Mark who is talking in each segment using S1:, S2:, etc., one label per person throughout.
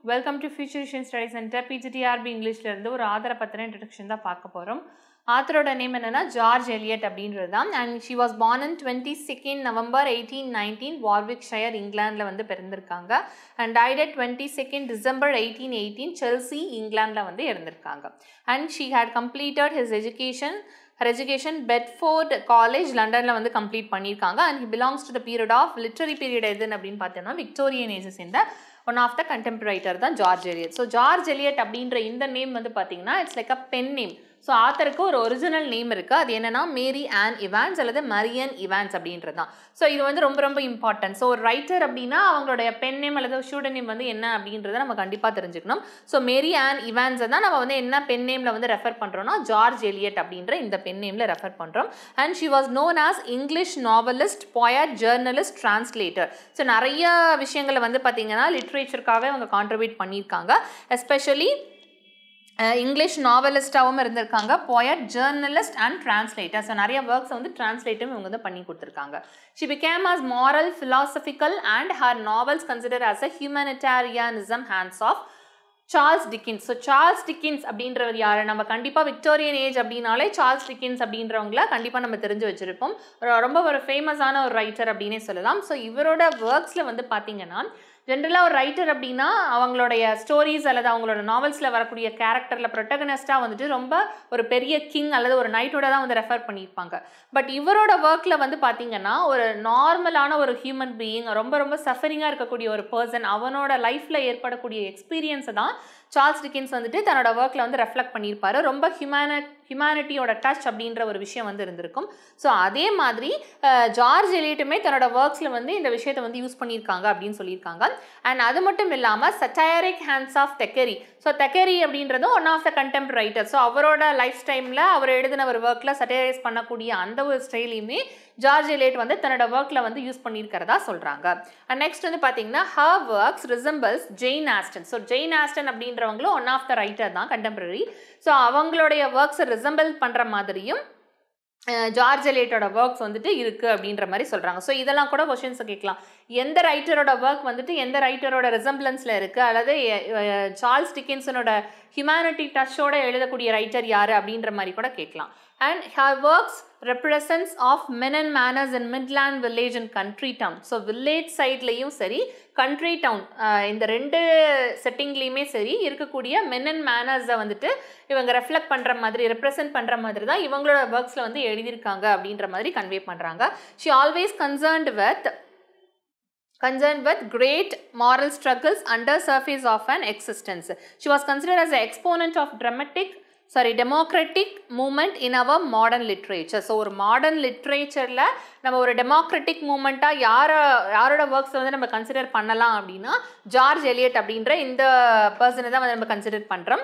S1: Welcome to Futuration Study Center. PGTRB இங்கிலீஷ்ல இருந்து ஒரு ஆதர பத்தின இன்ட்ரோடக்ஷன் தான் பார்க்க போறோம். ஆத்தரோட நேம் என்னன்னா ஜார்ஜ் எலியட் அப்படின்றது தான். And she was born in 22nd November 1819 Warwickshire இங்கிலாந்துல வந்து பிறந்திருக்காங்க. And died at 22nd December 1818 Chelsea இங்கிலாந்துல வந்து இறந்திருக்காங்க. And she had completed her education Bedford College லண்டன்ல வந்து கம்ப்ளீட் பண்ணியிருக்காங்க. And he belongs to the period of literary period எதுன்னு அப்படின்னு பார்த்தோம்னா விக்டோரியன் ஏஜஸ் இந்த one of the contemporary writer தான் George Eliot. So George Eliot அப்படின்ற இந்த நேம் வந்து பார்த்தீங்கன்னா it's like a pen name. So ஆத்தருக்கு ஒரு ஒரிஜினல் நேம் இருக்குது. அது என்னன்னா மேரி ஆன் இவான்ஸ் அல்லது மரியன் இவான்ஸ் அப்படின்றது தான். ஸோ இது வந்து ரொம்ப ரொம்ப இம்பார்ட்டன்ட். ஸோ ஒரு ரைட்டர் அப்படின்னா அவங்களுடைய பென் நேம் அல்லது ஸ்டூடெண்ட் நேம் வந்து என்ன அப்படின்றத நம்ம கண்டிப்பாக தெரிஞ்சுக்கணும். ஸோ மேரி ஆன் இவான்ஸை தான் நம்ம வந்து என்ன பென் நேமில் வந்து ரெஃபர் பண்ணுறோம்னா ஜார்ஜ் எலியட் அப்படின்ற இந்த பென் நேமில் ரெஃபர் பண்ணுறோம். And she was known as English novelist, poet, journalist, translator. So நிறைய விஷயங்களை வந்து பார்த்தீங்கன்னா லிட்ரேச்சருக்காகவே அவங்க கான்ட்ரிபியூட் பண்ணியிருக்காங்க. எஸ்பெஷலி இங்கிலீஷ் நாவலிஸ்டாகவும் இருந்திருக்காங்க, poet, journalist and translator. So நிறைய ஒர்க்ஸ் வந்து டிரான்ஸ்லேட்டும் இவங்க வந்து பண்ணி கொடுத்துருக்காங்க. She became as moral, philosophical and her novels considered as a humanitarianism hands of Charles Dickens. So Charles Dickens அப்படின்றவர் யார்? நம்ம கண்டிப்பாக விக்டோரியன் ஏஜ் அப்படின்னாலே சார்ல்ஸ் டிக்கின்ஸ் அப்படின்றவங்கள கண்டிப்பாக நம்ம தெரிஞ்சு வச்சுருப்போம். ரொம்ப ஒரு ஃபேமஸான ஒரு ரைட்டர் அப்படின்னே சொல்லலாம். ஸோ இவரோட ஒர்க்ஸில் வந்து பார்த்தீங்கன்னா ஜென்ரலாக ஒரு ரைட்டர் அப்படின்னா அவங்களுடைய ஸ்டோரிஸ் அல்லது அவங்களோட நாவல்ஸில் வரக்கூடிய கேரக்டரில் ப்ரொட்டகனிஸ்டாக வந்துட்டு ரொம்ப ஒரு பெரிய கிங் அல்லது ஒரு நைட்டோட தான் வந்து ரெஃபர் பண்ணியிருப்பாங்க. பட் இவரோட ஒர்க்கில் வந்து பார்த்தீங்கன்னா ஒரு நார்மலான ஒரு ஹியூமன் பீயிங், ரொம்ப ரொம்ப சஃபரிங்காக இருக்கக்கூடிய ஒரு பர்சன், அவனோட லைஃப்பில் ஏற்படக்கூடிய எக்ஸ்பீரியன்ஸை தான் சார்ல்ஸ் டிக்கின்ஸ் வந்துட்டு தன்னோட ஒர்க்கில் வந்து ரெஃப்ளெக்ட் பண்ணியிருப்பாரு. ரொம்ப ஹியூமனிட்டியோட டச் அப்படின்ற ஒரு விஷயம் வந்து இருந்திருக்கும். ஸோ அதே மாதிரி ஜார்ஜ் எலியட்டுமே தன்னோட ஒர்க்ஸில் வந்து இந்த விஷயத்தை வந்து யூஸ் பண்ணியிருக்காங்க அப்படின்னு சொல்லியிருக்காங்க. அண்ட் அது மட்டும் இல்லாமல் satiric hands of Thackeray. So Thackeray அப்படின்றதும் one of the contemporary writer. So அவரோட லைஃப் டைமில் அவர் எழுதின ஒரு ஒர்க்கில் சட்டைரைஸ் பண்ணக்கூடிய அந்த ஒரு ஸ்டைலையுமே ஜார்ஜ் எலியட் வந்து தன்னோட ஒர்க்கில் வந்து யூஸ் பண்ணியிருக்கிறதா சொல்கிறாங்க. அண்ட் நெக்ஸ்ட் வந்து பார்த்தீங்கன்னா her works resembles Jane Austen. So Jane Austen அப்படின்றவங்களும் ஒன் ஆஃப் த ரைட்டர் தான் கண்டெம்பரரி. ஸோ அவங்களுடைய ஒர்க்ஸை ரிசம்பிள் பண்ணுற மாதிரியும் ஜார்ஜ் எலியட்டோட ஒர்க்ஸ் வந்துட்டு இருக்குது அப்படின்ற மாதிரி சொல்கிறாங்க. ஸோ இதெல்லாம் கூட கொஷின்ஸை கேட்கலாம். எந்த ரைட்டரோட ஒர்க் வந்துட்டு எந்த ரைட்டரோட ரிசம்பிளன்ஸில் இருக்குது, அல்லது சார்ல்ஸ் டிக்கின்ஸனோட ஹியூமனிட்டி டச்சோட எழுதக்கூடிய ரைட்டர் யார் அப்படின்ற மாதிரி கூட கேட்கலாம். And her works represents of men and manners in midland village and country town. So village சைட்லேயும் சரி, கண்ட்ரி டவுன், இந்த ரெண்டு செட்டிங்லேயுமே சரி இருக்கக்கூடிய மென் அண்ட் மேனர்ஸை வந்துட்டு இவங்க ரெஃப்ளெக்ட் பண்ணுற மாதிரி, ரெப்ரசென்ட் பண்ணுற மாதிரி தான் இவங்களோட ஒர்க்ஸில் வந்து எழுதியிருக்காங்க அப்படின்ற மாதிரி கன்வே பண்ணுறாங்க. She always concerned with great moral struggles under surface of an existence. She was considered as an exponent of democratic movement in our modern literature. So ஒரு மாடர்ன் லிட்ரேச்சரில் நம்ம ஒரு டெமோக்ராட்டிக் மூமெண்ட்டாக யாரோட ஒர்க்ஸ் வந்து நம்ம கன்சிடர் பண்ணலாம் அப்படின்னா ஜார்ஜ் எலியட் அப்படின்ற இந்த பர்சனை தான் வந்து நம்ம கன்சிடர் பண்ணுறோம்.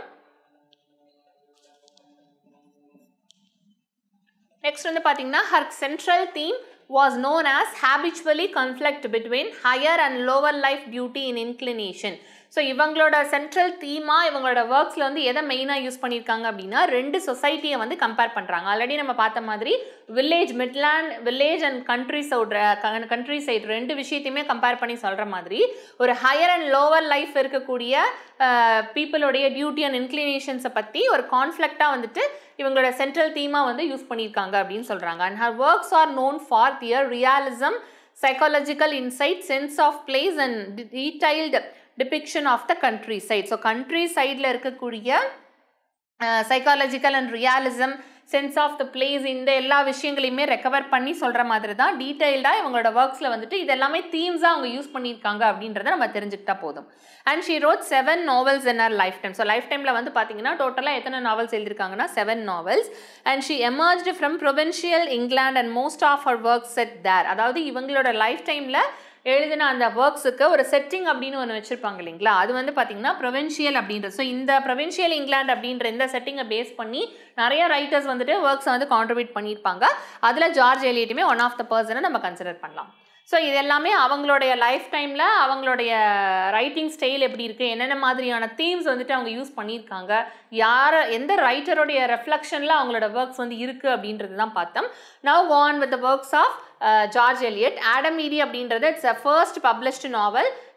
S1: நெக்ஸ்ட் வந்து பார்த்தீங்கன்னா her central theme was known as habitually conflict between higher and lower life duty in inclination. So இவங்களோட சென்ட்ரல் தீமாக இவங்களோட ஒர்க்ஸில் வந்து எதை மெயினாக யூஸ் பண்ணியிருக்காங்க அப்படின்னா ரெண்டு சொசைட்டியை வந்து கம்பேர் பண்ணுறாங்க. ஆல்ரெடி நம்ம பார்த்த மாதிரி வில்லேஜ் அண்ட் கண்ட்ரி சைடு ரெண்டு விஷயத்தையுமே கம்பேர் பண்ணி சொல்கிற மாதிரி ஒரு ஹையர் அண்ட் லோவர் லைஃப் இருக்கக்கூடிய பீப்புளோடைய டியூட்டி அண்ட் இன்க்ளினேஷன்ஸை பற்றி ஒரு கான்ஃப்ளிக்டாக வந்துட்டு இவங்களோட சென்ட்ரல் தீமாக வந்து யூஸ் பண்ணியிருக்காங்க அப்படின்னு சொல்கிறாங்க. And her works are known for their realism, psychological insight, sense of place and detailed depiction of the countryside. So country சைடில் இருக்கக்கூடிய psychological and realism, sense of the place, இந்த எல்லா விஷயங்களையுமே ரெக்கவர் பண்ணி சொல்கிற மாதிரி தான் டீட்டெயில்டாக இவங்களோட ஒர்க்ஸில் வந்துட்டு இது எல்லாமே தீம்ஸாக அவங்க யூஸ் பண்ணியிருக்காங்க அப்படின்றத நம்ம தெரிஞ்சுக்கிட்டா போதும். And she wrote 7 novels in her lifetime. So life டைமில் வந்து பார்த்தீங்கன்னா டோட்டலாக எத்தனை நாவல்ஸ் எழுதியிருக்காங்கன்னா 7 novels. And she emerged from provincial England and most of her works set there. அதாவது இவங்களோட லைஃப் டைமில் எழுதின அந்த ஒர்க்ஸுக்கு ஒரு செட்டிங் அப்படின்னு ஒன்று வச்சுருப்பாங்க இல்லைங்களா, அது வந்து பார்த்தீங்கன்னா ப்ரொவின்ஷியல் அப்படின்றது. ஸோ இந்த ப்ரொவின்ஷியல் இங்கிலாந்து அப்படின்ற இந்த செட்டிங்கை பேஸ் பண்ணி நிறைய ரைட்டர்ஸ் வந்துட்டு ஒர்க்ஸை வந்து கான்ட்ரிபியூட் பண்ணியிருப்பாங்க. அதில் ஜார்ஜ் எலியட்டுமே ஒன் ஆஃப் த பர்சனை நம்ம கன்சிடர் பண்ணலாம். ஸோ இது எல்லாமே அவங்களுடைய லைஃப் டைமில் அவங்களுடைய ரைட்டிங் ஸ்டைல் எப்படி இருக்குது, என்னென்ன மாதிரியான தீம்ஸ் வந்துட்டு அவங்க யூஸ் பண்ணியிருக்காங்க, எந்த ரைட்டருடைய ரெஃப்ளெக்ஷனில் அவங்களோட ஒர்க்ஸ் வந்து இருக்குது அப்படின்றது தான் பார்த்தோம். Now go on with the works of George Eliot. Adam ஈவி அப்படின்றது it's a first published novel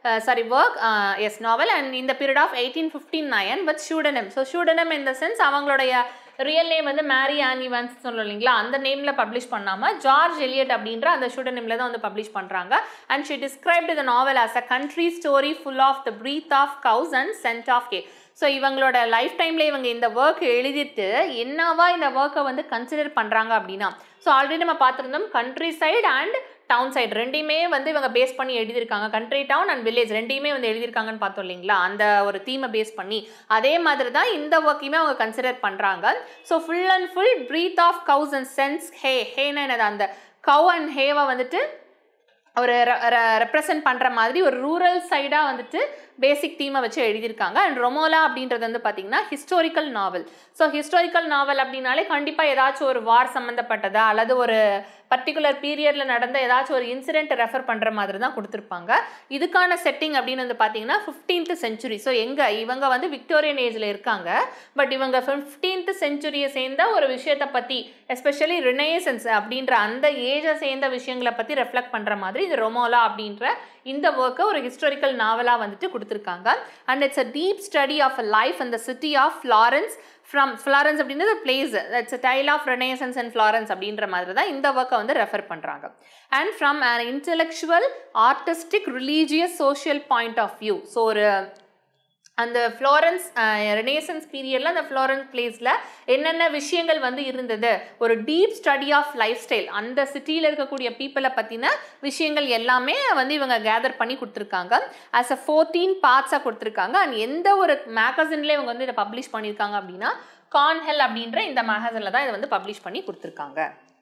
S1: novel and in the period of 1859 with pseudonym. So pseudonym in the sense அவங்களுடைய ரியல் நேம் வந்து Mary on Evans சொல்லுவோம் இல்லைங்களா, அந்த நேமில் publish பண்ணாமல் George Eliot அப்படின்ற அந்த pseudonym-ல தான் வந்து பப்ளிஷ் பண்ணுறாங்க. And she described the novel as a country story full of the breath of cows and scent of hay. So இவங்களோட லைஃப் டைமில் இவங்க இந்த ஒர்க் எழுதிட்டு என்னவா இந்த ஒர்க்கை வந்து கன்சிடர் பண்ணுறாங்க அப்படின்னா, ஸோ ஆல்ரெடி நம்ம பார்த்துருந்தோம் country side and town side ரெண்டையுமே வந்து இவங்க பேஸ் பண்ணி எழுதியிருக்காங்க. கண்ட்ரி டவுன் அண்ட் வில்லேஜ் ரெண்டையுமே வந்து எழுதியிருக்காங்கன்னு பார்த்தோம் இல்லைங்களா, அந்த ஒரு தீமை பேஸ் பண்ணி. அதே மாதிரி தான் இந்த ஒர்க்கையுமே அவங்க கன்சிடர் பண்ணுறாங்க. So full and full breath of cows and sense ஹேனா என்னது, அந்த கவ் அண்ட் ஹேவை வந்துட்டு ஒரு ரெப்ரசன்ட் பண்ணுற மாதிரி ஒரு ரூரல் சைடாக வந்துட்டு பேசிக் தீமை வச்சு எழுதியிருக்காங்க. அண்ட் ரொமோலா அப்படின்றது வந்து பார்த்திங்கன்னா historical novel. So historical novel அப்படின்னாலே கண்டிப்பாக ஏதாச்சும் ஒரு வார் சம்மந்தப்பட்டதா அல்லது ஒரு பர்டிகுலர் பீரியடில் நடந்த ஏதாச்சும் ஒரு இன்சிடென்ட் ரெஃபர் பண்ணுற மாதிரி தான் கொடுத்துருப்பாங்க. இதுக்கான செட்டிங் அப்படின்னு வந்து பார்த்தீங்கன்னா 15th century. ஸோ இவங்க வந்து விக்டோரியன் ஏஜில் இருக்காங்க, பட் இவங்க 15th century சேர்ந்த ஒரு விஷயத்தை பற்றி, எஸ்பெஷலி ரினேசன்ஸ் அப்படின்ற அந்த ஏஜை சேர்ந்த விஷயங்களை பற்றி ரெஃப்ளெக்ட் பண்ணுற மாதிரி இது ரொமோலா அப்படின்ற இந்த ஒர்க்கை ஒரு ஹிஸ்டாரிக்கல் நாவலாக வந்துட்டு கொடுத்துருக்காங்க. And it's a deep study of a life இந்த city of Florence. From Florence அப்படின்றது place, it's a tale of Renaissance and Florence அப்படின்ற மாதிரி தான் இந்த ஒர்க்கை வந்து ரெஃபர் பண்ணுறாங்க. And from an intellectual, artistic, religious, social point of view. ஸோ ஒரு அந்த ஃப்ளாரன்ஸ் ரெனேசன்ஸ் பீரியடில் அந்த ஃப்ளாரன்ஸ் பிளேஸில் என்னென்ன விஷயங்கள் வந்து இருந்தது, ஒரு deep study of life style, அந்த சிட்டியில் இருக்கக்கூடிய பீப்புளை பற்றின விஷயங்கள் எல்லாமே வந்து இவங்க கேதர் பண்ணி கொடுத்துருக்காங்க. ஆஸ் அ 14 பார்ட்ஸாக கொடுத்துருக்காங்க. அண்ட் எந்த ஒரு மேகசின்ல இவங்க வந்து இதை பப்ளிஷ் பண்ணியிருக்காங்க அப்படின்னா கார்ன்ஹெல் அப்படின்ற இந்த மேகசினில் தான் இதை வந்து பப்ளிஷ் பண்ணி கொடுத்துருக்காங்க.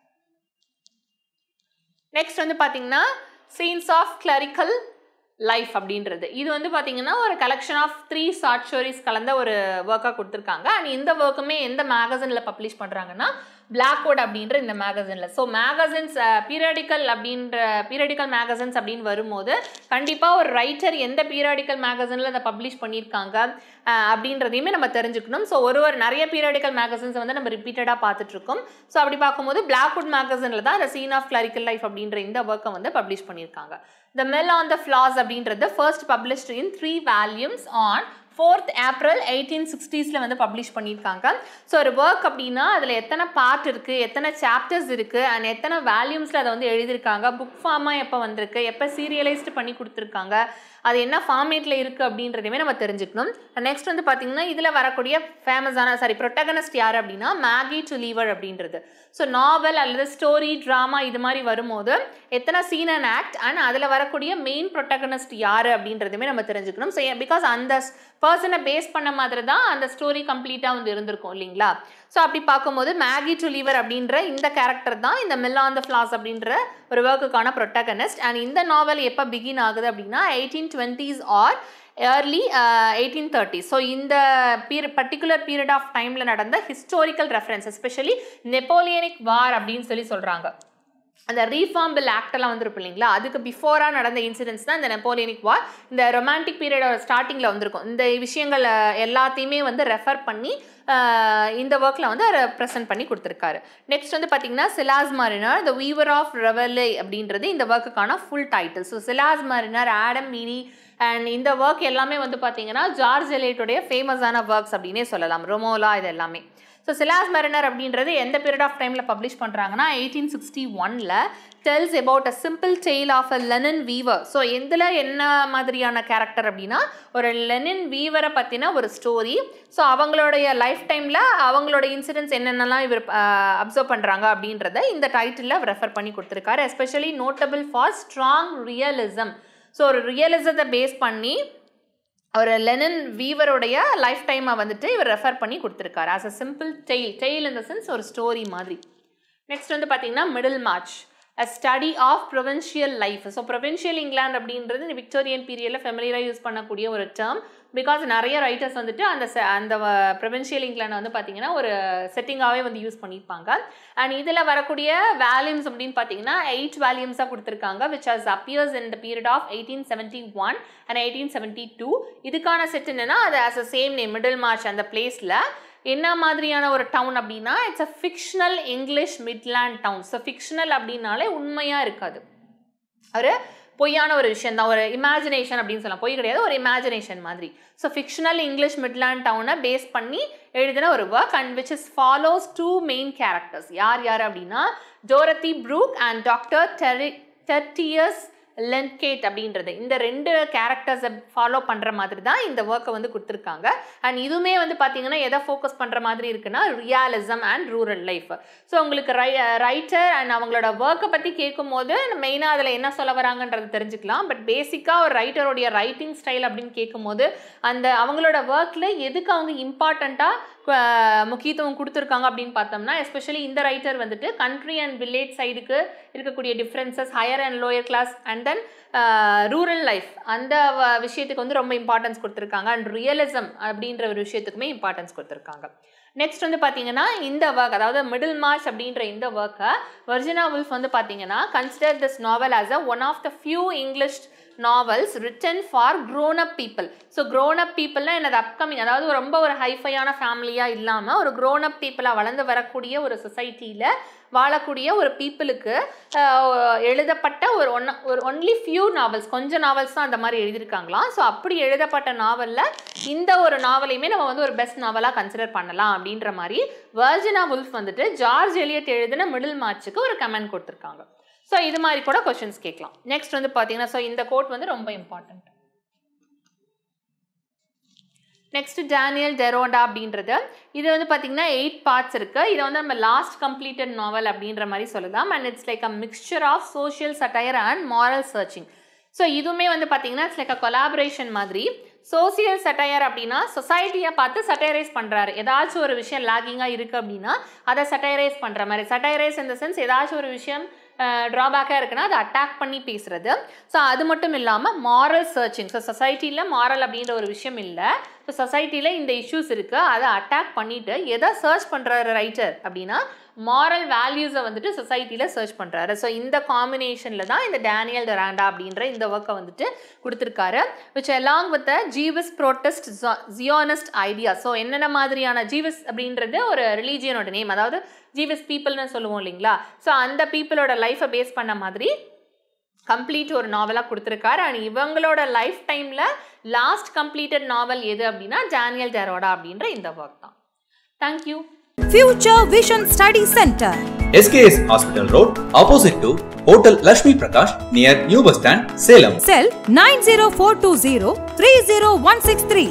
S1: நெக்ஸ்ட் வந்து பார்த்தீங்கன்னா சீன்ஸ் ஆஃப் கிளரிக்கல் லைஃப் அப்படின்றது, இது வந்து பார்த்தீங்கன்னா ஒரு கலெக்ஷன் ஆஃப் 3 ஷார்ட் ஸ்டோரிஸ் கலந்த ஒரு ஒர்க்காக கொடுத்துருக்காங்க. அண்ட் இந்த ஒர்க்குமே எந்த மேகசினில் பப்ளிஷ் பண்ணுறாங்கன்னா பிளாக்வுட் அப்படின்ற இந்த மேகசினில். ஸோ மேகசின்ஸ் பீரியாடிக்கல் மேகசின்ஸ் அப்படின்னு வரும்போது கண்டிப்பாக ஒரு ரைட்டர் எந்த பீரியாடிக்கல் மேகசினில் அதை பப்ளிஷ் பண்ணியிருக்காங்க அப்படின்றதையுமே நம்ம தெரிஞ்சுக்கணும். ஸோ நிறைய பீரியாடிக்கல் மேகசின்ஸ் வந்து நம்ம ரிப்பீட்டடாக பார்த்துட்ருக்கோம். ஸோ அப்படி பார்க்கும்போது பிளாக்வுட் மேகசினில் தான் இந்த சீன் ஆஃப் கிளரிக்கல் லைஃப் அப்படின்ற இந்த ஒர்க்கை வந்து பப்ளிஷ் பண்ணியிருக்காங்க. The Mill on the Floss அப்படின்றது first published in 3 volumes on 4th April 1860s வந்து பப்ளிஷ் பண்ணியிருக்காங்க. ஸோ ஒரு ஒர்க் அப்படின்னா அதில் எத்தனை பார்ட் இருக்குது, எத்தனை சாப்டர்ஸ் இருக்குது, அண்ட் எத்தனை வேல்யூம்ஸில் அதை வந்து எழுதியிருக்காங்க, புக் ஃபார்மாக எப்போ வந்திருக்கு, எப்போ சீரியலைஸ்டு பண்ணி கொடுத்துருக்காங்க, அது என்ன ஃபார்மேட்டில் இருக்குது அப்படின்றதையுமே நம்ம தெரிஞ்சுக்கணும். நெக்ஸ்ட் வந்து பார்த்திங்கன்னா இதில் வரக்கூடிய ப்ரொட்டகனிஸ்ட் யார் அப்படின்னா மேகி டுலீவர் அப்படின்றது. ஸோ நாவல் அல்லது ஸ்டோரி, ட்ராமா இது மாதிரி வரும்போது எத்தனை சீன் அண்ட் ஆக்ட் அண்ட் அதில் வரக்கூடிய மெயின் ப்ரொட்டகனிஸ்ட் யார் அப்படின்றதுமே நம்ம தெரிஞ்சுக்கணும். ஸோ பிகாஸ் அந்த பர்சனை பேஸ் பண்ண மாதிரி தான் அந்த ஸ்டோரி கம்ப்ளீட்டாக வந்து இருந்திருக்கும் இல்லைங்களா. ஸோ அப்படி பார்க்கும்போது மேகி டுலீவர் அப்படின்ற இந்த கேரக்டர் தான் இந்த மில் ஆன் த ஃப்ளாஸ் அப்படின்ற ஒரு ஒர்க்குக்கான ப்ரொட்டகனிஸ்ட். அண்ட் இந்த நாவல் எப்போ பிகின் ஆகுது அப்படின்னா 1820s or early 1830s. So இந்த பர்டிகுலர் பீரியட் ஆஃப் டைமில் நடந்த historical reference, especially Napoleonic war அப்படின்னு சொல்கிறாங்க. அந்த ரீஃபார்ம் பில் ஆக்டெல்லாம் வந்துருக்கும் இல்லைங்களா, அதுக்கு பிஃபோராக நடந்த இன்சிடென்ட்ஸ் தான் இந்த நெப்போலியனிக் வார். இந்த ரொமான்டிக் பீரியடோட ஸ்டார்டிங்கில் வந்திருக்கும். இந்த விஷயங்கள் எல்லாத்தையுமே வந்து ரெஃபர் பண்ணி இந்த ஒர்க்கில் வந்து ப்ரெசென்ட் பண்ணி கொடுத்துருக்காரு. நெக்ஸ்ட் வந்து பார்த்தீங்கன்னா சிலாஸ் மாரினர் த வீவர் ஆஃப் ரெவலே அப்படின்றது இந்த ஒர்க்குக்கான full title. So Silas Marner, Adam மீனி அண்ட் இந்த ஒர்க் எல்லாமே வந்து பார்த்தீங்கன்னா ஜார்ஜ் எலியட்டுடைய ஃபேமஸான ஒர்க்ஸ் அப்படின்னே சொல்லலாம். ரொமோலா இது எல்லாமே. ஸோ சிலாஸ் மாரினர் அப்படின்றது எந்த பீரியட் ஆஃப் டைமில் பப்ளிஷ் பண்ணுறாங்கன்னா 1861 tells about a simple tale of a linen weaver. So இதில் என்ன மாதிரியான கேரக்டர் அப்படின்னா ஒரு லெனின் வீவரை பற்றின ஒரு ஸ்டோரி. ஸோ அவங்களுடைய லைஃப் டைமில் அவங்களோட இன்சிடென்ட்ஸ் என்னென்னலாம் இவர் அப்சர்வ் பண்ணுறாங்க அப்படின்றத இந்த டைட்டிலில் ரெஃபர் பண்ணி கொடுத்துருக்காரு. Especially notable for strong realism. So ஒரு ரியலிசத்தை பேஸ் பண்ணி ஒரு லெனின் வீவருடைய லைஃப் டைமை வந்துட்டு இவர் ரெஃபர் பண்ணி கொடுத்துருக்காரு. As a simple tale in the sense ஒரு ஸ்டோரி மாதிரி. நெக்ஸ்ட் வந்து பார்த்தீங்கன்னா Middlemarch, a study of provincial life. So provincial England அப்படின்றது இந்த விக்டோரியன் பீரியடில் ஃபெமிலியராக யூஸ் பண்ணக்கூடிய ஒரு டேர்ம். பிகாஸ் நிறைய ரைட்டர்ஸ் வந்துட்டு அந்த ப்ரொவின்ஷியல் இங்கிலாந்து வந்து பார்த்தீங்கன்னா ஒரு செட்டிங்காகவே வந்து யூஸ் பண்ணியிருப்பாங்க. அண்ட் இதில் வரக்கூடிய வேல்யூம்ஸ் அப்படின்னு பார்த்தீங்கன்னா 8 வேல்யூம்ஸாக கொடுத்துருக்காங்க, which has appears in the period of 1871 and 1872. இதுக்கான செட் என்னன்னா அது as a same name Middlemarch அந்த பிளேஸில் என்ன மாதிரியான ஒரு டவுன் அப்படின்னா it's a fictional English Midland town. So fictional அப்படின்னாலே உண்மையாக இருக்காது, ஒரு பொய்யான ஒரு விஷயம் தான், ஒரு இமேஜினேஷன் அப்படின்னு சொல்லலாம், பொய் கிடையாது, ஒரு இமேஜினேஷன் மாதிரி. ஸோ ஃபிக்ஷனல் இங்கிலீஷ் மிட்லாண்ட் டவுனை பேஸ் பண்ணி எழுதின ஒரு work and which is follows 2 main characters. யார் அப்படின்னா Dorothea Brooke and doctor Tertius Lydgate அப்படின்றது. இந்த 2 கேரக்டர்ஸை ஃபாலோ பண்ணுற மாதிரி தான் இந்த ஒர்க்கை வந்து கொடுத்துருக்காங்க. அண்ட் இதுவுமே வந்து பார்த்தீங்கன்னா எதை ஃபோக்கஸ் பண்ணுற மாதிரி இருக்குன்னா realism and rural life. So உங்களுக்கு ரைட்டர் அண்ட் அவங்களோட ஒர்க்கை பற்றி கேட்கும் போது மெயினாக அதில் என்ன சொல்ல வராங்கன்றது தெரிஞ்சுக்கலாம். பட் பேசிக்காக ஒரு ரைட்டருடைய ரைட்டிங் ஸ்டைல் அப்படின்னு கேட்கும்போது அந்த அவங்களோட ஒர்க்கில் எதுக்கு அவங்க இம்பார்ட்டண்ட்டாக முக்கியத்துவம் கொடுத்துருக்காங்க அப்படின்னு பார்த்தோம்னா, எஸ்பெஷலி இந்த ரைட்டர் வந்துட்டு கண்ட்ரி அண்ட் வில்லேஜ் சைடுக்கு இருக்கக்கூடிய differences, higher and lower class and then rural life அந்த விஷயத்துக்கு வந்து ரொம்ப இம்பார்ட்டன்ஸ் கொடுத்துருக்காங்க. அண்ட் ரியலிசம் அப்படின்ற ஒரு விஷயத்துக்குமே இம்பார்ட்டன்ஸ் கொடுத்துருக்காங்க. நெக்ஸ்ட் வந்து பார்த்தீங்கன்னா இந்த ஒர்க், அதாவது மிடில் மார்ச் அப்படின்ற இந்த ஒர்க்கை வர்ஜினா வுல்ஃப் வந்து பார்த்தீங்கன்னா consider this novel as one of the few English novels written for grown up people. So grown up peopleனா என்னது அப்கமிங், அதாவது ரொம்ப ஒரு ஹைஃபையான ஃபேமிலியாக இல்லாமல் ஒரு grown up பீப்புளாக வளர்ந்து வரக்கூடிய ஒரு சொசைட்டியில் வாழக்கூடிய ஒரு பீப்புளுக்கு எழுதப்பட்ட ஒரு ஒன்லி ஃபியூ நாவல்ஸ், கொஞ்சம் நாவல்ஸ் தான் அந்த மாதிரி எழுதியிருக்காங்களாம். ஸோ அப்படி எழுதப்பட்ட நாவலில் இந்த ஒரு நாவலையுமே நம்ம வந்து ஒரு பெஸ்ட் நாவலாக கன்சிடர் பண்ணலாம் அப்படின்ற மாதிரி வர்ஜினா வுல்ஃப் வந்துட்டு ஜார்ஜ் எலியட் எழுதின மிடில் மார்ச்சுக்கு ஒரு கமெண்ட் கொடுத்துருக்காங்க. ஸோ இது மாதிரி கூட கொஸ்டின்ஸ் கேட்கலாம். நெக்ஸ்ட் வந்து பார்த்தீங்கன்னா ஸோ இந்த கோட் வந்து ரொம்ப இம்பார்ட்டன்ட். நெக்ஸ்ட் டேனியல் டெரோடா அப்படின்றது, இது வந்து பார்த்தீங்கன்னா 8 பார்ட்ஸ் இருக்குது. இதை வந்து நம்ம லாஸ்ட் கம்ப்ளீட்டட் நாவல் அப்படின்ற மாதிரி சொல்லலாம். And it's like a mixture of social satire and moral searching. So இதுவுமே வந்து பார்த்தீங்கன்னா இட்ஸ் லைக் அ கொலாபரேஷன் மாதிரி. சோசியல் சட்டையர் அப்படின்னா சொசைட்டியை பார்த்து சட்டையரைஸ் பண்ணுறாரு. ஏதாச்சும் ஒரு விஷயம் லாகிங்காக இருக்குது அப்படின்னா அதை சட்டையரைஸ் பண்ணுற மாதிரி. சட்டையரைஸ் இந்த சென்ஸ் ஏதாச்சும் ஒரு விஷயம் ட்ராபேக்காக இருக்குன்னா அதை அட்டாக் பண்ணி பேசுகிறது. ஸோ அது மட்டும் இல்லாமல் மாரல் சர்ச்சிங். ஸோ சொசைட்டியில் மாரல் அப்படின்ற ஒரு விஷயம் இல்லை, ஸோ சொசைட்டியில் இந்த இஷ்யூஸ் இருக்குது, அதை அட்டாக் பண்ணிவிட்டு எதை சர்ச் பண்ணுறாரு ரைட்டர் அப்படின்னா மாரல் வேல்யூஸை வந்துட்டு சொசைட்டியில் சர்ச் பண்ணுறாரு. ஸோ இந்த காம்பினேஷனில் தான் இந்த டேனியல் டெரோடா அப்படின்ற இந்த ஒர்க்கை வந்துட்டு கொடுத்துருக்காரு. Which along with Jews protest Zionist idea. So என்னென்ன மாதிரியான ஜீவஸ் அப்படின்றது ஒரு ரிலீஜியனோட நேம், அதாவது ஜீவஸ் பீப்புள்னு சொல்லுவோம் இல்லைங்களா. ஸோ அந்த பீப்புளோட லைஃப்பை பேஸ் பண்ண மாதிரி கம்ப்ளீட் ஒரு நாவலாக கொடுத்துருக்காரு. அண்ட் இவங்களோட லைஃப் டைமில் லாஸ்ட் கம்ப்ளீட்டட் நாவல் எது அப்படின்னா டேனியல் டெரோடா அப்படின்ற இந்த ஒர்க் தான். Thank you.
S2: Future Vision Study Center,
S3: SKS Hospital Road, opposite to Hotel Lakshmi Prakash, near New Bus Stand, Salem.
S2: Cell 90420 30163.